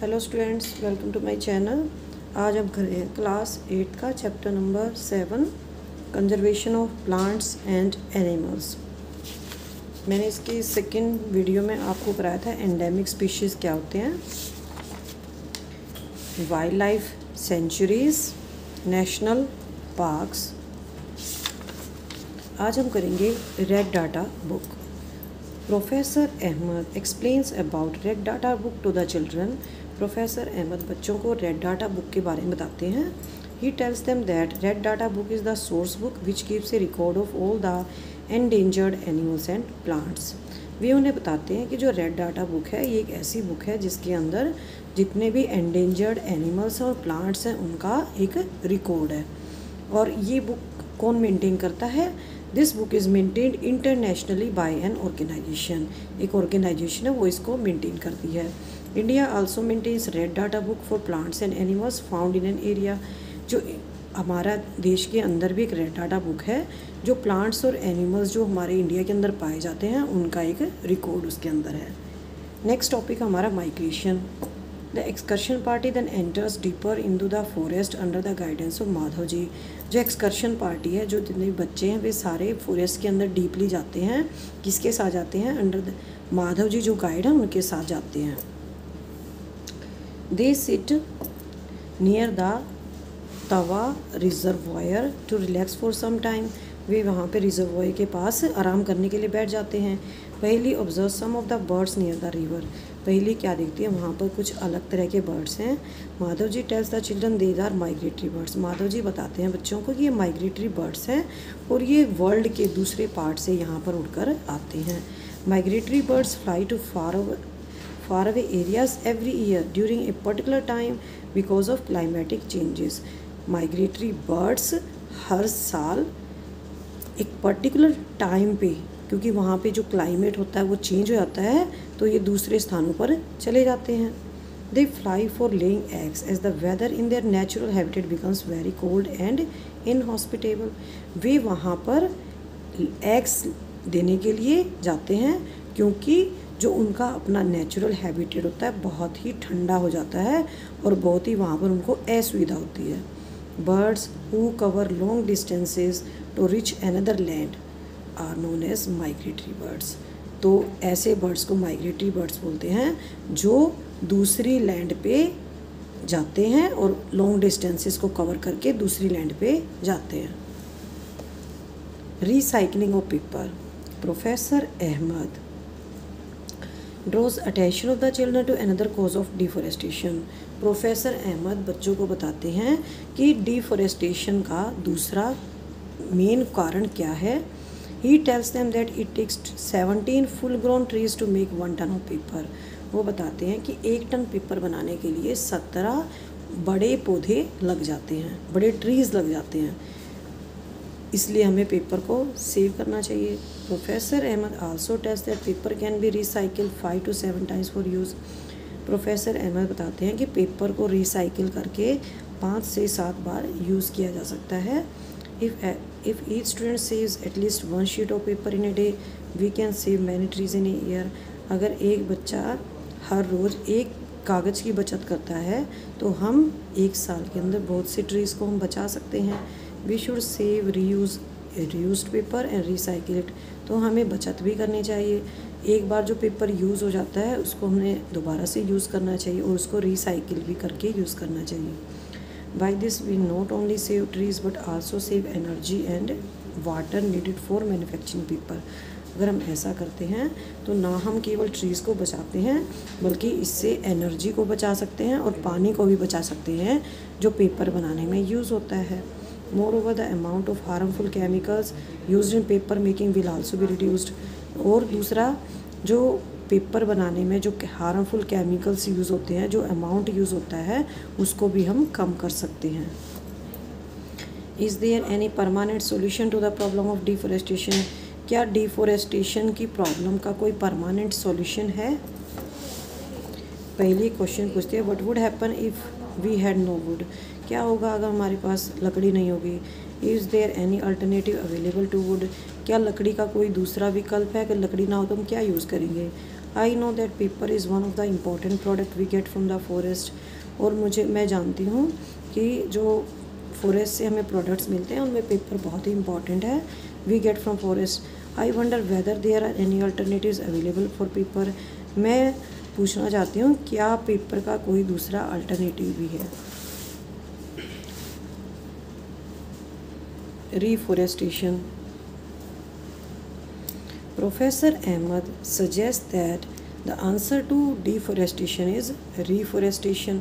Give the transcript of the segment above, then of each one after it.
Hello students, welcome to my channel. आज हम करें क्लास 8 का chapter number 7 conservation of plants and animals. मैंने इसकी सेकंड वीडियो में आपको कराया था एंडेमिक स्पीशीज़ क्या होते हैं, wild life sanctuaries, national parks. आज हम करेंगे red data book. Professor Ahmad explains about red data book to the children. Professor Ahmad बच्चों को रेड डाटा बुक के बारे में बताते हैं। He tells them that red data book is the source book which keeps a record of all the endangered animals and plants. वे उन्हें बताते हैं कि जो रेड डाटा बुक है ये एक ऐसी बुक है जिसके अंदर जितने भी एंडेंजर्ड एनिमल्स और प्लांट्स हैं उनका एक रिकॉर्ड है। और ये बुक कौन मेंटेन करता है? This book is maintained internationally by an organisation. एक ऑर्गेनाइजेशन है वो इसको मेंटेन करती है। India also maintains red data book for plants and animals found in an area. जो हमारा देश के अंदर भी एक रेड डाटा बुक है जो प्लांट्स और एनिमल्स जो हमारे इंडिया के अंदर पाए जाते हैं उनका एक रिकॉर्ड उसके अंदर है। नेक्स्ट टॉपिक हमारा migration. The excursion party then enters deeper into the forest under the guidance of Madhav ji. जो एक्सकर्शन पार्टी है, जो जितने बच्चे हैं वे सारे फॉरेस्ट के अंदर डीपली जाते हैं। किसके साथ जाते हैं? अंडर द माधव जी जो गाइड हैं उनके साथ जाते हैं। They sit near the Tawa reservoir to relax for some time. वे वहाँ पे रिजर्वायर के पास आराम करने के लिए बैठ जाते हैं। Paheli observe some of the birds near the river. Paheli क्या देखती है? वहाँ पर कुछ अलग तरह के बर्ड्स हैं। Madhav ji tells the children they are migratory birds. Madhav ji बताते हैं बच्चों को कि ये माइग्रेटरी बर्ड्स हैं और ये वर्ल्ड के दूसरे पार्ट से यहाँ पर उड़कर आते हैं। Migratory birds fly to far away areas every year during a particular time because of climatic changes. Migratory birds हर साल एक पर्टिकुलर टाइम पे, क्योंकि वहाँ पे जो क्लाइमेट होता है वो चेंज हो जाता है, तो ये दूसरे स्थानों पर चले जाते हैं। They fly for laying eggs as the weather in their natural habitat becomes very cold and inhospitable. वे वहाँ पर एग्स देने के लिए जाते हैं क्योंकि जो उनका अपना नेचुरल हैबिटेट होता है बहुत ही ठंडा हो जाता है और बहुत ही वहाँ पर उनको असुविधा होती है। Birds who cover long distances to reach another land are known as migratory birds. तो ऐसे बर्ड्स को माइग्रेटरी बर्ड्स बोलते हैं जो दूसरी लैंड पे जाते हैं और लॉन्ग डिस्टेंसेस को कवर करके दूसरी लैंड पे जाते हैं। Recycling of paper. Professor Ahmad draws attention of the children to another cause of deforestation. Professor Ahmad बच्चों को बताते हैं कि डिफॉरेस्टेशन का दूसरा मेन कारण क्या है। He tells them that it takes 17 full grown trees to make 1 ton of paper. वो बताते हैं कि 1 टन पेपर बनाने के लिए 17 बड़े पौधे लग जाते हैं, बड़े ट्रीज़ लग जाते हैं, इसलिए हमें पेपर को सेव करना चाहिए। Professor Ahmad also tells that paper can be recycle 5 to 7 times for use. Professor Ahmad बताते हैं कि पेपर को रिसाइकिल करके 5 से 7 बार यूज़ किया जा सकता है। If each student saves at least 1 sheet of paper in a day we can save many trees in a year. अगर एक बच्चा हर रोज़ एक कागज़ की बचत करता है तो हम 1 साल के अंदर बहुत से ट्रीज़ को हम बचा सकते हैं। We should save reused paper and recycle it. तो हमें बचत भी करनी चाहिए। एक बार जो पेपर यूज़ हो जाता है उसको हमें दोबारा से यूज़ करना चाहिए और उसको रिसाइकिल भी करके यूज़ करना चाहिए। By this we not only save trees but also save energy and water needed for manufacturing paper. अगर हम ऐसा करते हैं तो ना हम केवल ट्रीज़ को बचाते हैं बल्कि इससे एनर्जी को बचा सकते हैं और पानी को भी बचा सकते हैं जो पेपर बनाने में यूज़ होता है। Moreover, the amount of harmful chemicals used in paper making will also be reduced. और दूसरा, जो पेपर बनाने में जो हार्मफुल केमिकल्स यूज़ होते हैं, जो अमाउंट यूज़ होता है उसको भी हम कम कर सकते हैं। Is there any permanent solution to the problem of deforestation? क्या डिफॉरेस्टेशन की प्रॉब्लम का कोई परमानेंट सॉल्यूशन है? पहली क्वेश्चन पूछते हैं, what would happen if we had no wood. क्या होगा अगर हमारे पास लकड़ी नहीं होगी? Is there any alternative available to wood. क्या लकड़ी का कोई दूसरा विकल्प है? अगर लकड़ी ना हो तो हम क्या यूज़ करेंगे? I know that paper is one of the important product we get from the forest. और मैं जानती हूँ कि जो फॉरेस्ट से हमें प्रोडक्ट्स मिलते हैं उनमें पेपर बहुत ही इंपॉर्टेंट है। We get from forest. I wonder whether there are any alternatives available for paper. मैं पूछना चाहती हूँ क्या पेपर का कोई दूसरा अल्टरनेटिव भी है। Reforestation. Professor Ahmed suggests that the answer to deforestation is reforestation.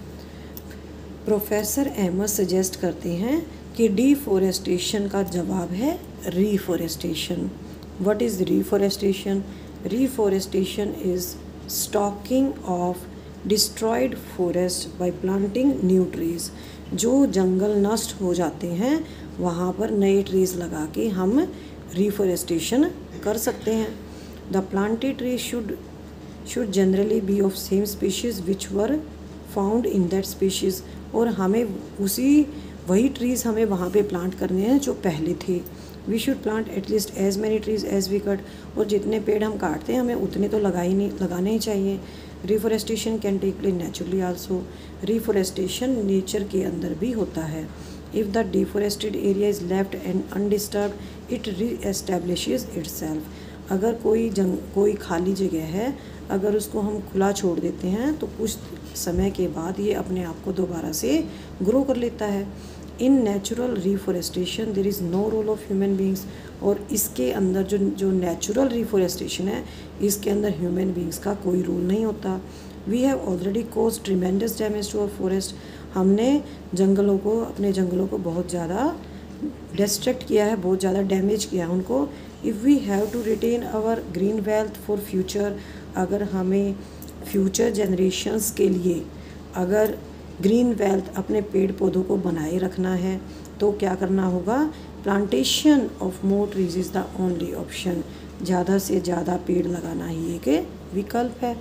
Professor Ahmad suggest करते हैं कि डिफॉरेस्टेशन का जवाब है reforestation. What is reforestation? Reforestation is stocking of destroyed forest by planting new trees. जो जंगल नष्ट हो जाते हैं वहाँ पर नए ट्रीज़ लगा के हम रिफॉरेस्टेशन कर सकते हैं। The planted tree should generally be of same species which were found in that species. और हमें वही ट्रीज़ हमें वहाँ पे प्लांट करने हैं जो पहले थे। We should plant at least as many trees as we cut. और जितने पेड़ हम काटते हैं हमें उतने तो लगाने ही चाहिए। Reforestation can take place naturally also. Reforestation nature के अंदर भी होता है। If the deforested area is left and undisturbed, it re-establishes itself. अगर कोई खाली जगह है, अगर उसको हम खुला छोड़ देते हैं तो कुछ समय के बाद ये अपने आप को दोबारा से ग्रो कर लेता है। In natural reforestation there is no role of human beings. और इसके अंदर जो नेचुरल रिफॉरेस्टेशन है इसके अंदर ह्यूमन बींग्स का कोई रोल नहीं होता। We have already cause tremendous damage to our forest. हमने अपने जंगलों को बहुत ज़्यादा डिस्ट्रैक्ट किया है, बहुत ज़्यादा डैमेज किया है उनको। If we have to retain our green wealth for future, अगर हमें फ्यूचर जनरेशन्स के लिए अगर ग्रीन वेल्थ अपने पेड़ पौधों को बनाए रखना है तो क्या करना होगा? Plantation of more trees is the only option. ज़्यादा से ज़्यादा पेड़ लगाना ही एक विकल्प है।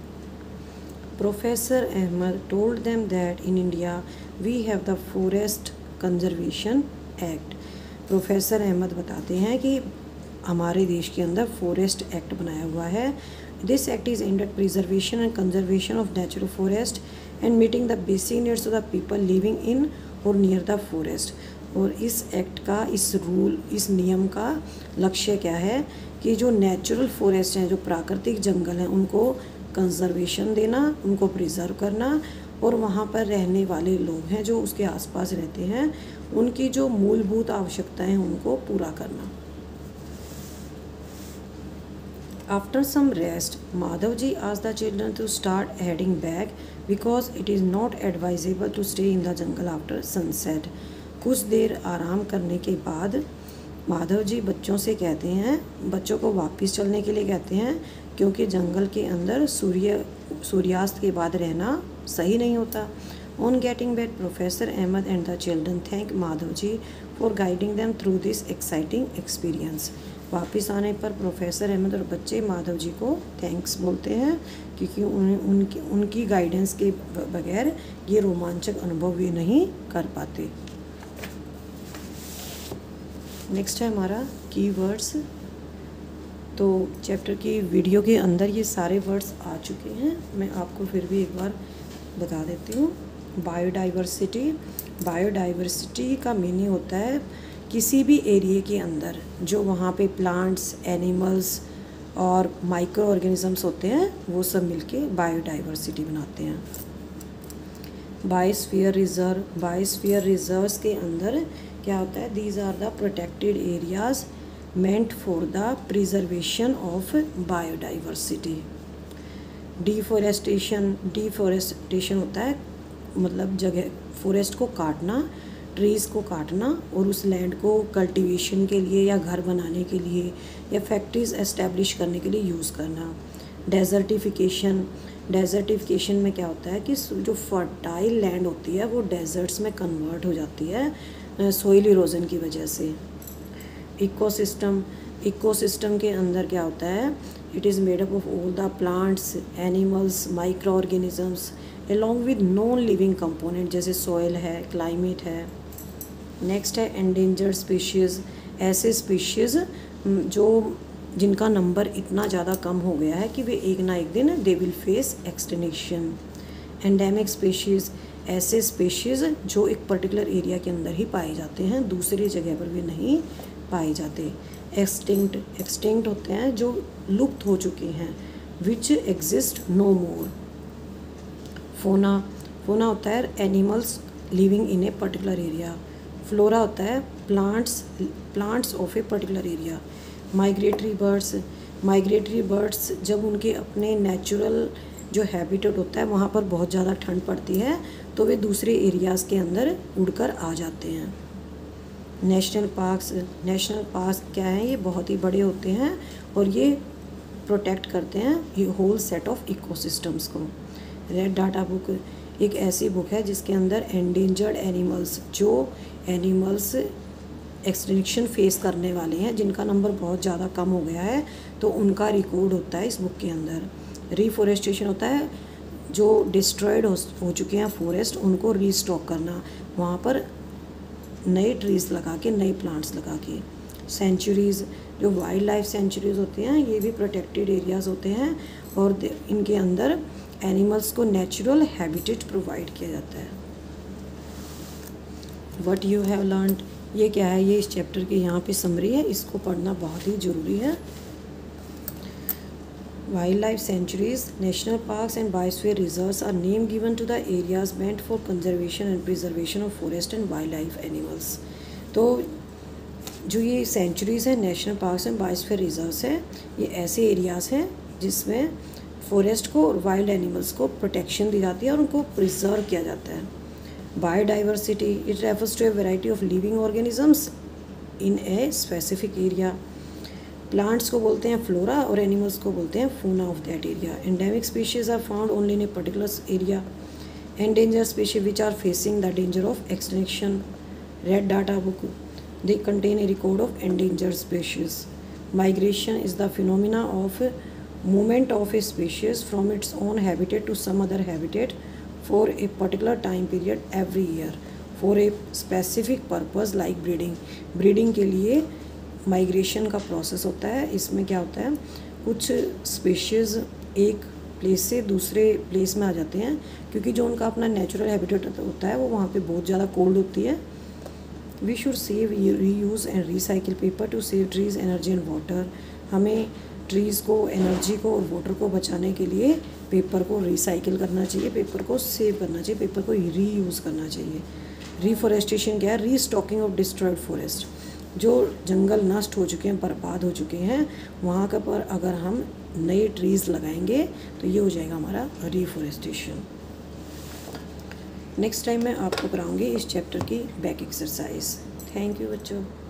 Professor Ahmed told them that in India we have the Forest Conservation Act. Professor Ahmad बताते हैं कि हमारे देश के अंदर फॉरेस्ट एक्ट बनाया हुआ है। This act is aimed at preservation and conservation of natural forest and meeting the basic needs of the people living in और नियर द फॉरेस्ट। और इस एक्ट का, इस नियम का लक्ष्य क्या है कि जो नेचुरल फॉरेस्ट हैं, जो प्राकृतिक जंगल हैं, उनको कंजर्वेशन देना, उनको प्रिजर्व करना और वहाँ पर रहने वाले लोग हैं जो उसके आसपास रहते हैं उनकी जो मूलभूत आवश्यकताएं हैं उनको पूरा करना। After some rest, Madhavji asked the children to start heading back because it is not advisable to stay in the jungle after sunset. कुछ देर आराम करने के बाद माधव जी बच्चों से कहते हैं, बच्चों को वापस चलने के लिए कहते हैं क्योंकि जंगल के अंदर सूर्यास्त के बाद रहना सही नहीं होता। On getting back professor Ahmad and the children thank Madhav ji for guiding them through this exciting experience. वापस आने पर प्रोफेसर अहमद और बच्चे माधव जी को थैंक्स बोलते हैं क्योंकि उनकी गाइडेंस के बगैर ये रोमांचक अनुभव भी नहीं कर पाते। नेक्स्ट है हमारा कीवर्ड्स। तो चैप्टर की वीडियो के अंदर ये सारे वर्ड्स आ चुके हैं, मैं आपको फिर भी एक बार बता देती हूँ। बायोडाइवर्सिटी, बायोडाइवर्सिटी का मीनिंग होता है किसी भी एरिया के अंदर जो वहाँ पे प्लांट्स, एनिमल्स और माइक्रो ऑर्गेनिजम्स होते हैं वो सब मिलके बायोडाइवर्सिटी बनाते हैं। बायोस्फीयर रिजर्व, बायोस्फीयर रिजर्व्स के अंदर क्या होता है? These are the protected areas meant for the preservation of biodiversity. Deforestation होता है मतलब जगह फॉरेस्ट को काटना, ट्रीज़ को काटना और उस लैंड को कल्टीवेशन के लिए या घर बनाने के लिए या फैक्ट्रीज एस्टेब्लिश करने के लिए यूज़ करना। डेजर्टिफिकेशन, डेजर्टिफिकेशन में क्या होता है कि जो फर्टाइल लैंड होती है वो डेजर्ट्स में कन्वर्ट हो जाती है सोइल इरोजन की वजह से। इकोसिस्टम, इकोसिस्टम के अंदर क्या होता है? It is made up of all the plants, animals, micro organisms along with non living component जैसे सॉइल है, क्लाइमेट है। नेक्स्ट है एंडेंजर्ड स्पीशीज़, ऐसे स्पीशीज़ जो जिनका नंबर इतना ज़्यादा कम हो गया है कि वे एक ना एक दिन they will face extinction. Endemic species, ऐसे स्पीशीज़ जो एक पर्टिकुलर एरिया के अंदर ही पाए जाते हैं, दूसरी जगह पर भी नहीं पाए जाते। एक्सटिंक्ट होते हैं जो लुप्त हो चुके हैं, which exist no more. Fauna होता है animals living in a particular area. Flora होता है plants of a particular area. Migratory birds जब उनके अपने नेचुरल जो हैबिटेट होता है वहाँ पर बहुत ज़्यादा ठंड पड़ती है तो वे दूसरे एरियाज़ के अंदर उड़कर आ जाते हैं। नेशनल पार्क्स क्या हैं, ये बहुत ही बड़े होते हैं और ये प्रोटेक्ट करते हैं ये होल सेट ऑफ इकोसिस्टम्स को। रेड डाटा बुक एक ऐसी बुक है जिसके अंदर एंडेंजर्ड एनिमल्स, जो एनिमल्स एक्सटिंक्शन फेस करने वाले हैं, जिनका नंबर बहुत ज़्यादा कम हो गया है, तो उनका रिकॉर्ड होता है इस बुक के अंदर। रिफॉरेस्टेशन होता है जो डिस्ट्रॉयड हो चुके हैं फॉरेस्ट, उनको रीस्टॉक करना, वहाँ पर नए ट्रीज़ लगा के, नए प्लांट्स लगा के। सेंचुरीज़, जो वाइल्ड लाइफ सेंचुरीज़ होती हैं, ये भी प्रोटेक्टेड एरियाज़ होते हैं और इनके अंदर एनिमल्स को नेचुरल हैबिटेट प्रोवाइड किया जाता है। व्हाट यू हैव लर्नड, ये क्या है, ये इस चैप्टर की यहाँ पे समरी है, इसको पढ़ना बहुत ही ज़रूरी है। Wild life sanctuaries, national parks and biosphere reserves are name given to the areas meant for conservation and preservation of forest and wild life animals. तो जो ये सेंचुरीज़ हैं, national parks and biosphere reserves हैं, ये ऐसे areas हैं जिसमें forest को और वाइल्ड एनिमल्स को प्रोटेक्शन दी जाती है और उनको प्रिजर्व किया जाता है। Biodiversity, it refers to a variety of living organisms in a specific area. Plants को बोलते हैं फ्लोरा और एनिमल्स को बोलते हैं fauna of that area. Endemic species are found only in a particular area. Endangered species which are facing the danger of extinction. Red data book, they contain a record of endangered species. Migration is the phenomena of movement of a species from its own habitat to some other habitat for a particular time period every year for a specific purpose like breeding. breeding के लिए migration का process होता है। इसमें क्या होता है, कुछ स्पीशीज़ एक प्लेस से दूसरे प्लेस में आ जाते हैं क्योंकि जो उनका अपना नेचुरल हैबिटेट होता है वो वहाँ पे बहुत ज़्यादा कोल्ड होती है। We should save, reuse and recycle paper to save trees, energy and water. हमें ट्रीज़ को, एनर्जी को और वाटर को बचाने के लिए पेपर को रिसाइकिल करना चाहिए, पेपर को सेव करना चाहिए, पेपर को रीयूज़ करना चाहिए। रिफॉरेस्टेशन क्या है, रीस्टॉकिंग ऑफ डिस्ट्रॉयड फॉरेस्ट। जो जंगल नष्ट हो चुके हैं, बर्बाद हो चुके हैं, वहाँ का पर अगर हम नए ट्रीज़ लगाएंगे तो ये हो जाएगा हमारा रिफॉरेस्टेशन। नेक्स्ट टाइम मैं आपको कराऊंगी इस चैप्टर की बैक एक्सरसाइज। थैंक यू बच्चों।